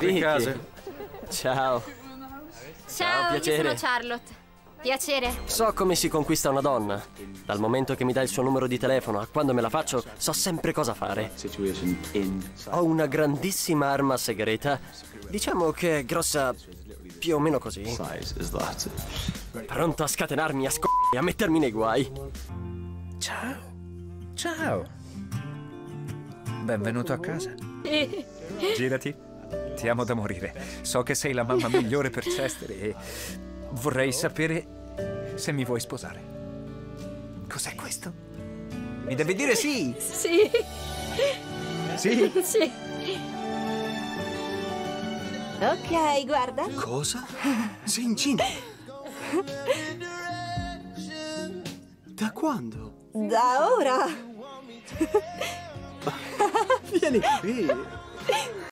in casa. Ciao. Ciao, piacere. io sono Charlotte. Piacere. So come si conquista una donna. Dal momento che mi dà il suo numero di telefono a quando me la faccio, so sempre cosa fare. Ho una grandissima arma segreta. Diciamo che è grossa più o meno così. Pronto a scatenarmi e a mettermi nei guai. Ciao. Ciao. Benvenuto a casa. Girati. Ti amo da morire. So che sei la mamma migliore per Chester e vorrei sapere se mi vuoi sposare. Cos'è questo? Mi devi dire sì! Sì. Sì? Sì. Ok, guarda. Cosa? Sei incinta? Da quando? Da ora. Vieni qui.